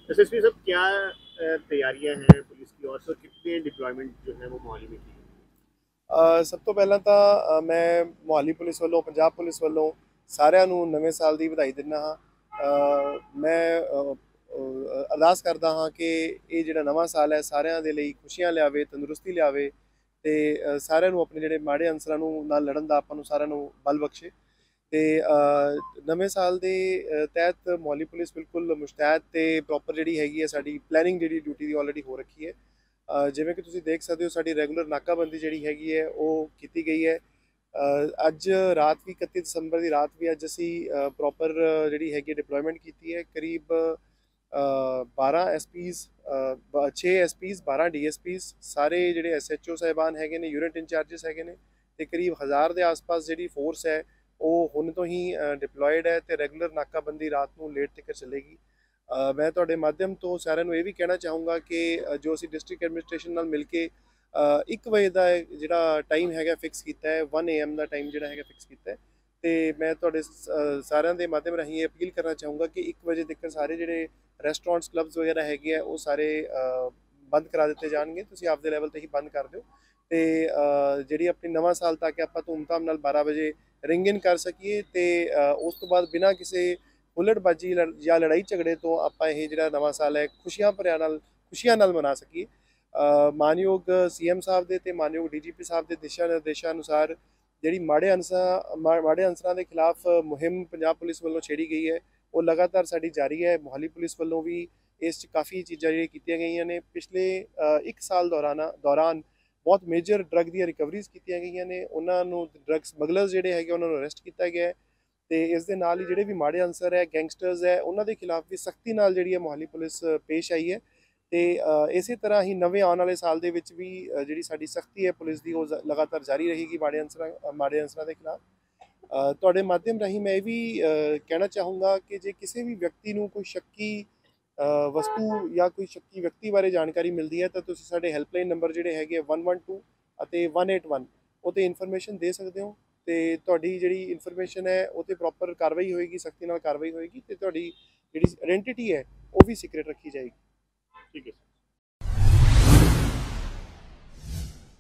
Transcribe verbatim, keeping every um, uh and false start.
SSP साहब क्या अ, तैयारियां हैं पुलिस की ओर से और कितने डिप्लॉयमेंट जो है वो मोहाली में की है? ਅ, ਸਭ ਤੋਂ ਪਹਿਲਾਂ ਤਾਂ ਅ, ਮੈਂ ਮੁਹਾਲੀ ਪੁਲਿਸ ਵੱਲੋਂ ਪੰਜਾਬ ਪੁਲਿਸ ਵੱਲੋਂ ਸਾਰਿਆਂ ਨੂੰ ਨਵੇਂ ਸਾਲ ਦੀ ਵਧਾਈ ਦਿੰਦਾ ਹਾਂ। ਅ, ਮੈਂ ਅ, ਅ, ਅਰਦਾਸ ਕਰਦਾ ਹਾਂ ਕਿ ਇਹ ਜਿਹੜਾ ਨਵਾਂ ਸਾਲ ਹੈ ਸਾਰਿਆਂ ਦੇ ਲਈ ਖੁਸ਼ੀਆਂ ਲਿਆਵੇ, ਤੰਦਰੁਸਤੀ ਲਿਆਵੇ ਤੇ ਅ, ਸਾਰਿਆਂ ਨੂੰ ਆਪਣੇ ਜਿਹੜੇ ਮਾੜੇ ਅਨਸਰਾਂ ਨੂੰ ਨਾਲ ਲੜਨ ਦਾ ਆਪਾਂ ਨੂੰ ਸਾਰਿਆਂ ਨੂੰ ਬਲ ਬਖਸ਼ੇ। ਤੇ ਅ, ਨਵੇਂ ਸਾਲ ਦੇ ਅ, ਤਹਿਤ ਮੁਹਾਲੀ ਪੁਲਿਸ ਬਿਲਕੁਲ ਮੁਸ਼ਤੈਦ ਤੇ ਪ੍ਰੋਪਰ ਜਿਹੜੀ ਹੈਗੀ ਹੈ ਸਾਡੀ ਪਲੈਨਿੰਗ ਜਿਹੜੀ ਡਿਊਟੀ ਦੀ ਆਲਰੇਡੀ ਹੋ ਰੱਖੀ ਹੈ। ਅ, ਜਿਵੇਂ ਕਿ ਤੁਸੀਂ ਦੇਖ ਸਕਦੇ ਹੋ ਸਾਡੀ ਰੈਗੂਲਰ ਨਾਕਾਬੰਦੀ ਜਿਹੜੀ ਹੈਗੀ ਹੈ ਉਹ ਕੀਤੀ ਗਈ ਹੈ। ਅ, ਅੱਜ ਰਾਤ ਵੀ ਇਕੱਤੀ ਦਸੰਬਰ ਦੀ ਰਾਤ ਵੀ ਅੱਜ ਅਸੀਂ ਪ੍ਰੋਪਰ ਜਿਹੜੀ ਹੈਗੀ ਡਿਪਲੋਇਮੈਂਟ ਕੀਤੀ ਹੈ। ਕਰੀਬ ਅ, ਬਾਰਾਂ ਐਸਪੀਜ਼, ਛੇ ਐਸਪੀਜ਼, ਬਾਰਾਂ ਡੀਐਸਪੀਜ਼, ਸਾਰੇ ਜਿਹੜੇ ਐਸਐਚਓ ਸਾਹਿਬਾਨ ਹੈਗੇ ਨੇ, ਯੂਨਿਟ ਇੰਚਾਰਜਸ ਹੈਗੇ ਨੇ ਤੇ ਕਰੀਬ ਹਜ਼ਾਰ ਦੇ ਆਸ-ਪਾਸ ਜਿਹੜੀ ਫੋਰਸ ਹੈ ਉਹ ਹੁਣ ਤੋਂ ਹੀ ਡਿਪਲੋਇਡ ਹੈ ਤੇ ਰੈਗੂਲਰ ਨਾਕਾਬੰਦੀ ਰਾਤ ਨੂੰ ਲੇਟ ਤੱਕ ਚੱਲੇਗੀ। ਅ, ਮੈਂ ਤੁਹਾਡੇ ਮਾਧਿਅਮ ਤੋਂ ਸਾਰਿਆਂ ਨੂੰ ਇਹ ਵੀ ਕਹਿਣਾ ਚਾਹੂੰਗਾ ਕਿ ਅ, ਜੋ ਅਸੀਂ ਡਿਸਟ੍ਰਿਕਟ ਐਡਮਿਨਿਸਟ੍ਰੇਸ਼ਨ ਨਾਲ ਮਿਲ ਕੇ ਅ, ਇੱਕ ਵਜੇ ਦਾ ਜਿਹੜਾ ਟਾਈਮ ਹੈਗਾ ਫਿਕਸ ਕੀਤਾ ਹੈ, ਵਨ ਏ ਐਮ ਦਾ ਟਾਈਮ ਜਿਹੜਾ ਹੈਗਾ ਫਿਕਸ ਕੀਤਾ ਹੈ। ਤੇ ਮੈਂ ਤੁਹਾਡੇ ਸ- ਅ, ਸਾਰਿਆਂ ਦੇ ਮਾਧਿਅਮ ਰਾਹੀਂ ਇਹ ਅਪੀਲ ਕਰਨਾ ਚਾਹੂੰਗਾ ਕਿ ਇੱਕ ਵਜੇ ਤੱਕ ਸਾਰੇ ਜਿਹੜੇ ਰੈਸਟੋਰੈਂਟਸ ਕਲੱਬਸ ਵਗੈਰਾ ਹੈਗੇ ਆ ਉਹ ਸਾਰੇ ਅ, ਬੰਦ ਕਰਾ ਦਿੱਤੇ ਜਾਣਗੇ। ਤੁਸੀਂ ਆਪਦੇ ਲੈਵਲ ਤੇ ਹੀ ਬੰਦ ਕਰ ਦਿਓ ਤੇ ਅ, ਜਿਹੜੀ ਆਪਣੀ ਨਵਾਂ ਸਾਲ ਤੱਕ ਆਪਾਂ ਧੂਮਧਾਮ ਨਾਲ ਬਾਰਾਂ ਵਜੇ ਰਿੰਗ ਇਨ ਕਰ ਸਕੀਏ ਤੇ ਅ, ਉਸ ਤੋਂ ਬਾਅਦ ਬਿਨਾਂ ਕਿਸੇ ਹੁੱਲੜਬਾਜੀ ਲੜ- ਜਾਂ ਲੜਾਈ ਝਗੜੇ ਤੋਂ ਆਪਾਂ ਇਹ ਜਿਹੜਾ ਨਵਾਂ ਸਾਲ ਹੈ ਖੁਸ਼ੀਆਂ ਭਰਿਆ ਨਾਲ ਖੁਸ਼ੀਆਂ ਨਾਲ ਮਨਾ ਸਕੀਏ। ਅ, ਮਾਨਯੋਗ ਸੀਐਮ ਸਾਹਿਬ ਦੇ ਤੇ ਮਾਨਯੋਗ ਡੀਜੀਪੀ ਸਾਹਿਬ ਦੇ ਦਿਸ਼ਾ ਨਿਰਦੇਸ਼ਾਂ ਅਨੁਸਾਰ ਜਿਹੜੀ ਮਾੜੇ ਅਨਸਰਾਂ ਮਾ- ਮਾੜੇ ਅਨਸਰਾਂ ਦੇ ਖਿਲਾਫ ਮੁਹਿੰਮ ਪੰਜਾਬ ਪੁਲਿਸ ਵੱਲੋਂ ਛੇੜੀ ਗਈ ਹੈ ਉਹ ਲਗਾਤਾਰ ਸਾਡੀ ਜਾਰੀ ਹੈ। ਮੁਹਾਲੀ ਪੁਲਿਸ ਵੱਲੋਂ ਵੀ ਇਸ 'ਚ ਕਾਫੀ ਚੀਜ਼ਾਂ ਜਿਹੜੀਆਂ ਕੀਤੀਆਂ ਗਈਆਂ ਨੇ। ਪਿਛਲੇ ਅ, ਇੱਕ ਸਾਲ ਦੌਰਾਨ ਦੌਰਾਨ ਬਹੁਤ ਮੇਜਰ ਡਰੱਗ ਦੀਆਂ ਰਿਕਵਰੀਜ਼ ਕੀਤੀਆਂ ਗਈਆਂ ਨੇ। ਉਹਨਾਂ ਨੂੰ ਡਰੱਗ ਸਮਗਲਰਸ ਜਿਹੜੇ ਹੈਗੇ ਉਹਨਾਂ ਨੂੰ ਅਰੈਸਟ ਕੀਤਾ ਗਿਆ ਹੈ ਤੇ ਇਸ ਦੇ ਨਾਲ ਹੀ ਜਿਹੜੇ ਵੀ ਮਾੜੇ ਅਨਸਰ ਹੈ, ਗੈਂਗਸਟਰਸ ਹੈ, ਉਹਨਾਂ ਦੇ ਖਿਲਾਫ ਵੀ ਸਖਤੀ ਨਾਲ ਜਿਹੜੀ ਹੈ ਮੁਹਾਲੀ ਪੁਲਿਸ ਪੇਸ਼ ਆਈ ਹੈ। ਤੇ ਅ, ਇਸੇ ਤਰ੍ਹਾਂ ਹੀ ਨਵੇਂ ਆਉਣ ਵਾਲੇ ਸਾਲ ਦੇ ਵਿੱਚ ਵੀ ਅ, ਜਿਹੜੀ ਸਾਡੀ ਸਖਤੀ ਹੈ ਪੁਲਿਸ ਦੀ ਉਹ ਜ਼- ਲਗਾਤਾਰ ਜਾਰੀ ਰਹੇਗੀ ਮਾੜੇ ਅਨਸਰਾਂ ਅ, ਮਾੜੇ ਅਨਸਰਾਂ ਦੇ ਖਿਲਾਫ। ਅ, ਤੁਹਾਡੇ ਮਾਧਿਅਮ ਰਾਹੀਂ ਮੈਂ ਇਹ ਵੀ ਅ, ਕਹਿਣਾ ਚਾਹੂੰਗਾ ਕਿ ਜੇ ਕਿਸੇ ਵੀ ਵਿਅਕਤੀ ਨੂੰ ਕੋਈ ਸ਼ੱਕੀ ਅ, ਵਸਤੂ ਜਾਂ ਕੋਈ ਸ਼ੱਕੀ ਵਿਅਕਤੀ ਬਾਰੇ ਜਾਣਕਾਰੀ ਮਿਲਦੀ ਹੈ ਤਾਂ ਤੁਸੀਂ ਸਾਡੇ ਹੈਲਪਲਾਈਨ ਨੰਬਰ ਜਿਹੜੇ ਹੈਗੇ ਇੱਕ ਇੱਕ ਦੋ ਅਤੇ ਇੱਕ ਅੱਠ ਇੱਕ ਉਹ 'ਤੇ ਇਨਫੋਰਮੇਸ਼ਨ ਦੇ ਸਕਦੇ ਹੋ ਤੇ ਤੁਹਾਡੀ ਜਿਹੜੀ ਇਨਫੋਰਮੇਸ਼ਨ ਹੈ ਉਹ 'ਤੇ ਪ੍ਰੋਪਰ ਕਾਰਵਾਈ ਹੋਏਗੀ, ਸਖਤੀ ਨਾਲ ਕਾਰਵਾਈ ਹੋਏਗੀ ਤੇ ਤੁਹਾਡੀ ਜਿਹੜੀ ਆਇਡੈਂਟੀਟੀ ਹੈ ਉਹ ਵੀ ਸੀਕ੍ਰੀਟ ਰੱਖੀ ਜਾਏਗੀ। ठीक है सर।